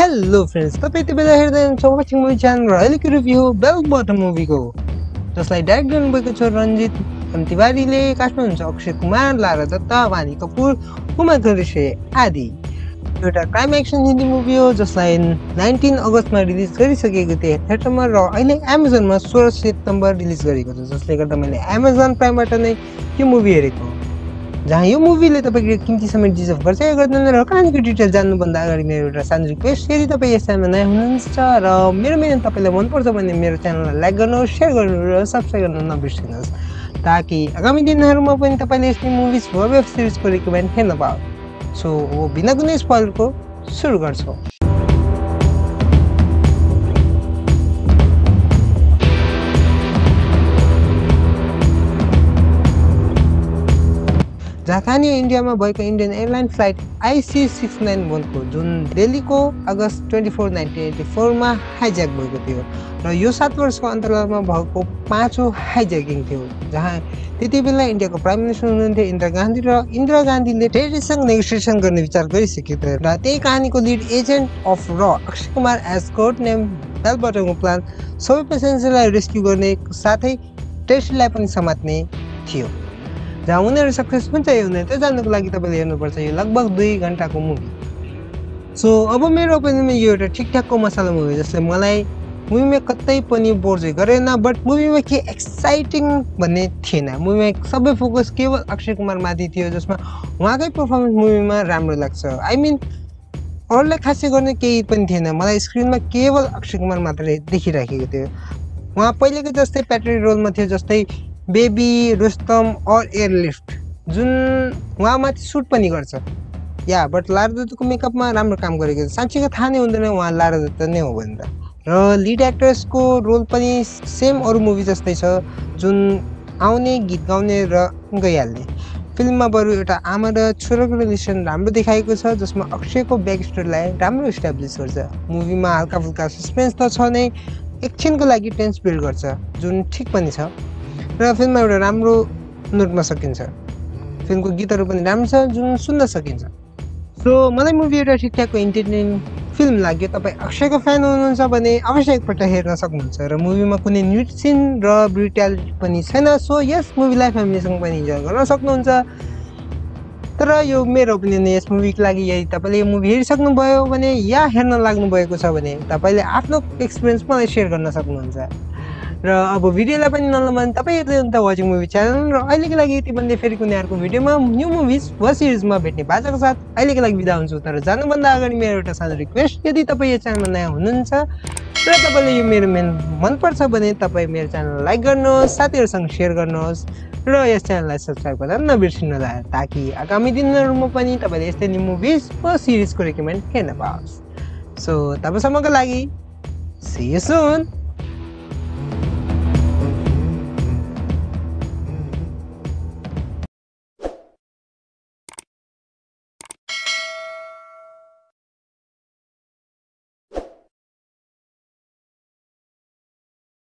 Hello friends, तपाईँ यति बेला हेर्दै हुनुहुन्छ वाचिङ मुभी च्यानल र अहिलेको रिभ्यू हो बेल बटम मुभीको, जसलाई डाइरेक्ट गर्नुभएको छ रञ्जित एम तिवारीले, कास्टमा हुनुहुन्छ अक्षय कुमार, लारा दत्ता, वाणी कपुर, उमा गरिसे आदि। एउटा क्राइम एक्सन हिन्दी मुभी हो जसलाई 19 अगस्तमा रिलिज गरिसकेको थिएँ थिएटरमा र अहिले एमाजोनमा 16 सेप्टेम्बर रिलिज गरेको छ, जसले गर्दा मैले एमाजोन प्राइमबाट नै यो मुभी हेरेको हो, जहाँ यो मुभीले तपाईँको किम्ती समय डिजर्भ गर्छ या गर्दैन र कहानीको डिटेल जान्नुभन्दा अगाडि मेरो एउटा सानो रिक्वेस्ट, यदि तपाईँ यस च्यानलमा नयाँ हुनुहुन्छ र मेरो भिडियो तपाईँलाई मनपर्छ भने मेरो च्यानललाई लाइक गर्नुहोस्, सेयर गर्नुहोस् र सब्सक्राइब गर्न नबिर्सिनुहोस्, ताकि आगामी दिनहरूमा पनि तपाईँले यस्तै मुभिज वा वेब सिरिजको रिकमेन्ड हेर्न पाओस्। सो बिना कुनै स्पोइलरको सुरु गर्छौँ। जहाँ कहानी इन्डियामा भएको इन्डियन एयरलाइन फ्लाइट IC691 को जुन दिल्लीको अगस्त 24, 1984मा हाइज्याक भएको थियो र यो 7 वर्षको अन्तरालमा भएको 5औं हाइज्याकिङ थियो, जहाँ त्यति बेला इन्डियाको प्राइम मिनिस्टर हुनुहुन्थ्यो इन्दिरा गान्धी र इन्दिरा गान्धीले टेररिस्टसँग नेगोसिएसन गर्ने विचार गरिसकेको थियो र त्यही कहानीको लिड एजेन्ट अफ र Akshay Kumar as code name bell बटमको प्लान सबै पेसेन्जरलाई रेस्क्यु गर्ने साथै टेररिस्टलाई पनि समात्ने थियो। जहाँ उनीहरू सक्सेस हुन्छ या हुँदैन त्यो जान्नुको लागि तपाईँले हेर्नुपर्छ यो लगभग 2 घन्टाको मुभी। सो अब मेरो ओपिनियनमा यो एउटा ठिकठाकको मसला मुभी, जसले मलाई मुभीमा कतै पनि बोर चाहिँ गरेन, बट मुभीमा के एक्साइटिङ भन्ने थिएन। मुभीमा सबै फोकस केवल अक्षय कुमार माथि थियो, जसमा उहाँकै पर्फर्मेन्स मुभीमा राम्रो लाग्छ। आई मिन अरूलाई खासै गर्ने केही पनि थिएन, मलाई स्क्रिनमा केवल अक्षय कुमार मात्रै देखिराखेको थियो। उहाँ पहिलेको जस्तै प्याट्री रोलमा थियो, जस्तै बेबी, रुस्तम और एयरलिफ्ट, जुन उहाँमाथि सुट पनि गर्छ या बट लारा दत्तको मेकअपमा राम्रो काम गरेको छ। साँच्चीको थाहा नै हुँदैन उहाँ लारा दत्त नै हो भनेर। र लिड एक्ट्रेसको रोल पनि सेम अरू मुभी जस्तै छ, जुन आउने गीत गाउने र गइहाल्ने। फिल्ममा बरु एउटा आमा र छोराको रिलेसन राम्रो देखाएको छ, जसमा अक्षयको ब्याक स्टोरीलाई राम्रो इस्टाब्लिस गर्छ। मुभीमा हल्का फुल्का सस्पेन्स त छ नै, एकछिनको लागि टेन्स बिल्ड गर्छ, जुन ठिक पनि छ र फिल्ममा एउटा राम्रो नोटमा सकिन्छ। फिल्मको गीतहरू पनि राम्रो छ जुन सुन्न सकिन्छ। सो मलाई मुभी एउटा ठिकठाकको इन्टरटेनिङ फिल्म लाग्यो। तपाईँ अक्षयको फ्यान हुनुहुन्छ भने अवश्य एकपल्ट हेर्न सक्नुहुन्छ र मुभीमा कुनै न्युड सिन र ब्रुटालिटी पनि छैन। सो यस मुभीलाई फ्यामिलीसँग पनि इन्जोय गर्न सक्नुहुन्छ। तर यो मेरो ओपिनियन, यस मुभीको लागि यदि तपाईँले यो मुभी हेरिसक्नुभयो भने या हेर्न लाग्नु भएको छ भने तपाईँले आफ्नो एक्सपिरियन्स मलाई सेयर गर्न सक्नुहुन्छ। र अब भिडियोलाई पनि नलम्बाउने तपाईँ हेर्दै हुनुहुन्छ वाचिङ मुभी च्यानल र अहिलेको लागि यति भन्दै फेरि कुनै अर्को भिडियोमा न्यू मुभिज वा सिरिजमा भेट्ने बाचाको साथ अहिलेको लागि बिदा हुन्छु। तर जानुभन्दा अगाडि मेरो एउटा सानो रिक्वेस्ट, यदि तपाईँ यो च्यानलमा नयाँ हुनुहुन्छ र तपाईँले यो मेरो मनपर्छ भने तपाईँ मेरो च्यानल लाइक गर्नुहोस्, साथीहरूसँग सेयर गर्नुहोस् र यस च्यानललाई सब्सक्राइब गर्न नबिर्सिनुहोला, ताकि आगामी दिनहरूमा पनि तपाईँले यस्तै न्यू मुभिज वा सिरिजको रेकमेन्ड हेर्न पाओस्। सो तबसम्मको लागि see you soon।